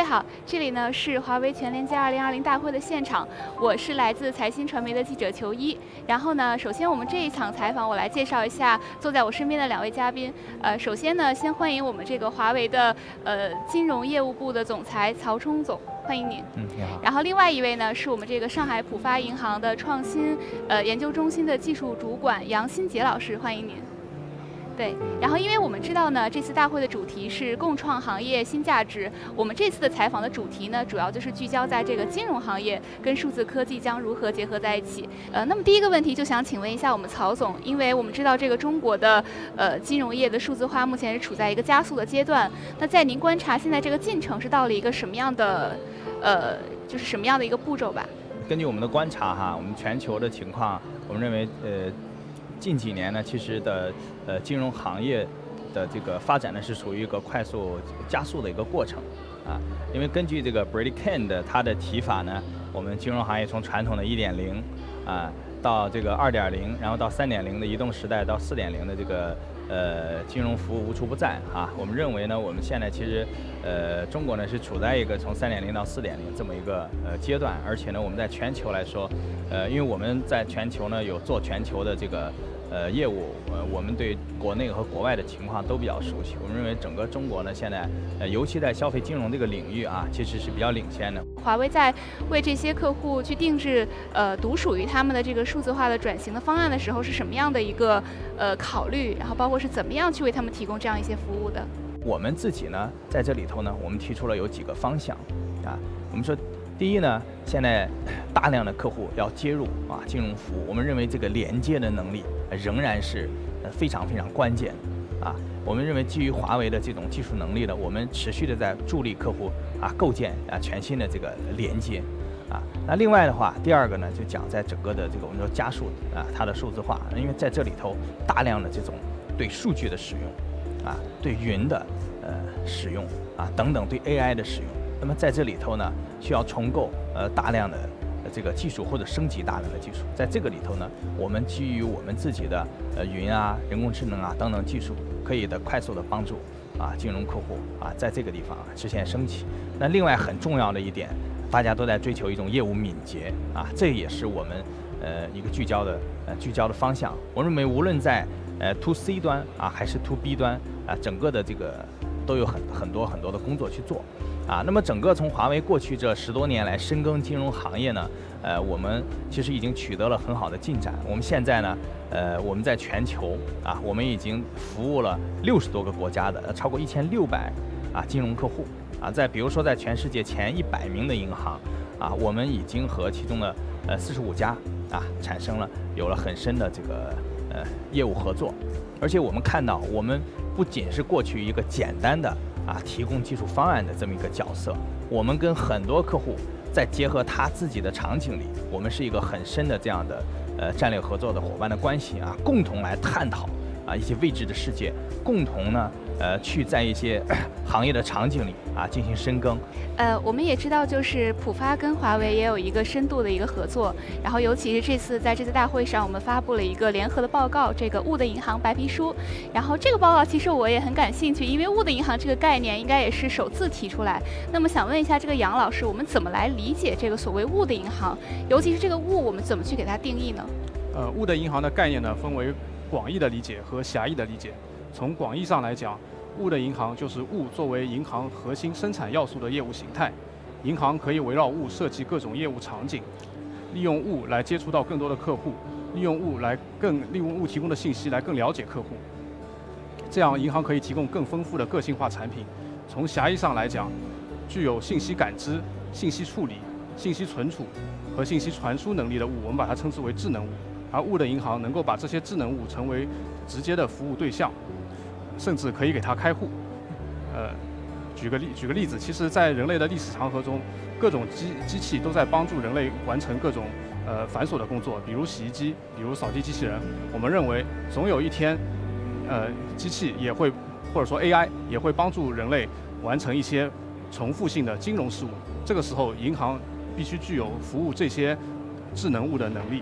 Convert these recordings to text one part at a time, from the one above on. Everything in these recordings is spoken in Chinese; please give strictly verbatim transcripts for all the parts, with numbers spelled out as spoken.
好，这里呢是华为全连接二零二零大会的现场，我是来自财新传媒的记者裘一。然后呢，首先我们这一场采访，我来介绍一下坐在我身边的两位嘉宾。呃，首先呢，先欢迎我们这个华为的呃金融业务部的总裁曹冲总。 欢迎您。 嗯，你好。 然后另外一位呢，是我们这个上海浦发银行的创新呃研究中心的技术主管杨新杰老师，欢迎您。对，然后因为我们知道呢，这次大会的主题是共创行业新价值。我们这次的采访的主题呢，主要就是聚焦在这个金融行业跟数字科技将如何结合在一起。呃，那么第一个问题就想请问一下我们曹总，因为我们知道这个中国的呃金融业的数字化目前是处在一个加速的阶段。那在您观察，现在这个进程是到了一个什么样的呃，就是什么样的一个步骤吧？ 根据我们的观察哈，我们全球的情况，我们认为呃。 近几年呢，其实的呃金融行业的这个发展呢是属于一个快速加速的一个过程啊，因为根据这个 Brady Kane 的他的提法呢，我们金融行业从传统的一点零啊到这个二点零，然后到三点零的移动时代，到四点零的这个呃金融服务无处不在啊。我们认为呢，我们现在其实呃中国呢是处在一个从三点零到四点零这么一个呃阶段，而且呢我们在全球来说，呃因为我们在全球呢有做全球的这个。 呃，业务呃，我们对国内和国外的情况都比较熟悉。我们认为整个中国呢，现在呃，尤其在消费金融这个领域啊，其实是比较领先的。 华为在为这些客户去定制呃独属于他们的这个数字化的转型的方案的时候，是什么样的一个呃考虑？然后包括是怎么样去为他们提供这样一些服务的？ 我们自己呢，在这里头呢，我们提出了有几个方向啊。我们说。 第一呢，现在大量的客户要接入啊金融服务，我们认为这个连接的能力仍然是呃非常非常关键啊。我们认为基于华为的这种技术能力呢，我们持续的在助力客户啊构建啊全新的这个连接啊。那另外的话，第二个呢就讲在整个的这个我们说加速啊它的数字化，因为在这里头大量的这种对数据的使用啊，对云的呃使用啊等等，对 A I 的使用。 那么在这里头呢，需要重构呃大量的这个技术或者升级大量的技术。在这个里头呢，我们基于我们自己的呃云啊、人工智能啊等等技术，可以的快速的帮助啊金融客户啊在这个地方实现升级。那另外很重要的一点，大家都在追求一种业务敏捷啊，这也是我们呃一个聚焦的呃聚焦的方向。我认为无论在呃 to C 端啊还是 to B 端啊，整个的这个都有很很多很多的工作去做。 啊，那么整个从华为过去这十多年来深耕金融行业呢，呃，我们其实已经取得了很好的进展。我们现在呢，呃，我们在全球啊，我们已经服务了六十多个国家的超过一千六百啊金融客户啊，在比如说在全世界前一百名的银行啊，我们已经和其中的呃四十五家啊产生了有了很深的这个呃业务合作，而且我们看到我们不仅是过去一个简单的。 啊，提供技术方案的这么一个角色，我们跟很多客户再结合他自己的场景里，我们是一个很深的这样的呃战略合作的伙伴的关系啊，共同来探讨啊一些未知的世界，共同呢呃去在一些行业的场景里啊进行深耕。 呃，我们也知道，就是浦发跟华为也有一个深度的一个合作，然后尤其是这次在这次大会上，我们发布了一个联合的报告，这个物的银行白皮书。然后这个报告其实我也很感兴趣，因为物的银行这个概念应该也是首次提出来。那么想问一下这个杨老师，我们怎么来理解这个所谓物的银行？尤其是这个物，我们怎么去给它定义呢？ 呃，物的银行的概念呢，分为广义的理解和狭义的理解。从广义上来讲， 物的银行就是物作为银行核心生产要素的业务形态，银行可以围绕物设计各种业务场景，利用物来接触到更多的客户，利用物来更利用物提供的信息来更了解客户，这样银行可以提供更丰富的个性化产品。从狭义上来讲，具有信息感知、信息处理、信息存储和信息传输能力的物，我们把它称之为智能物，而物的银行能够把这些智能物成为直接的服务对象。 甚至可以给它开户。呃，举个例举个例子，其实，在人类的历史长河中，各种机机器都在帮助人类完成各种呃繁琐的工作，比如洗衣机，比如扫地机器人。我们认为，总有一天，呃，机器也会，或者说 A I 也会帮助人类完成一些重复性的金融事务。这个时候，银行必须具有服务这些智能物的能力。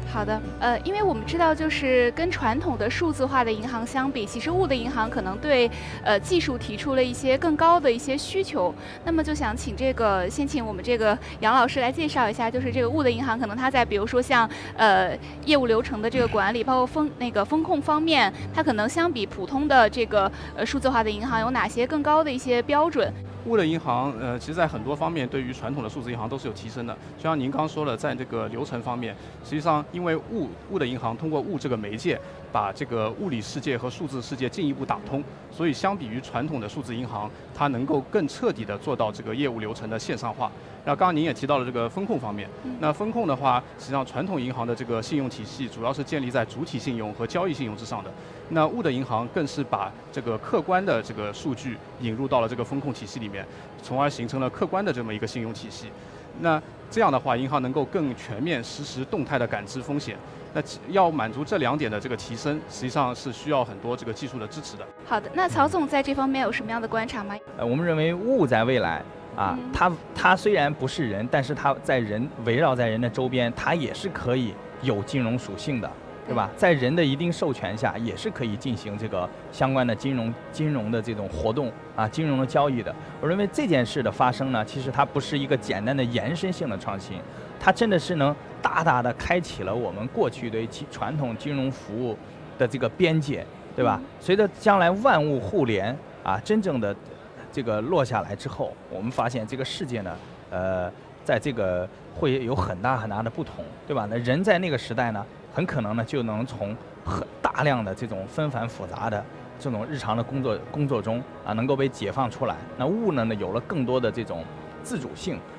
好的，呃，因为我们知道，就是跟传统的数字化的银行相比，其实物的银行可能对呃技术提出了一些更高的一些需求。那么就想请这个先请我们这个杨老师来介绍一下，就是这个物的银行可能它在比如说像呃业务流程的这个管理，包括风那个风控方面，它可能相比普通的这个呃数字化的银行有哪些更高的一些标准？ 物的银行，呃，其实在很多方面对于传统的数字银行都是有提升的。就像您刚说的，在这个流程方面，实际上因为物物的银行通过物这个媒介，把这个物理世界和数字世界进一步打通，所以相比于传统的数字银行，它能够更彻底的做到这个业务流程的线上化。那刚刚您也提到了这个风控方面，那风控的话，实际上传统银行的这个信用体系主要是建立在主体信用和交易信用之上的。那物的银行更是把这个客观的这个数据引入到了这个风控体系里面，从而形成了客观的这么一个信用体系。那这样的话，银行能够更全面、实时、动态的感知风险。那要满足这两点的这个提升，实际上是需要很多这个技术的支持的。 好的，那曹总在这方面有什么样的观察吗？ 呃，我们认为物在未来啊， 嗯、 它它虽然不是人，但是它在人围绕在人的周边，它也是可以有金融属性的。对吧？在人的一定授权下，也是可以进行这个相关的金融、金融的这种活动啊，金融的交易的。我认为这件事的发生呢，其实它不是一个简单的延伸性的创新，它真的是能大大的开启了我们过去对传统金融服务的这个边界，对吧？随着将来万物互联啊，真正的这个落下来之后，我们发现这个世界呢，呃，在这个会有很大很大的不同，对吧？那人在那个时代呢？很可能呢，就能从很大量的这种纷繁复杂的这种日常的工作工作中啊，能够被解放出来。那物呢呢，有了更多的这种自主性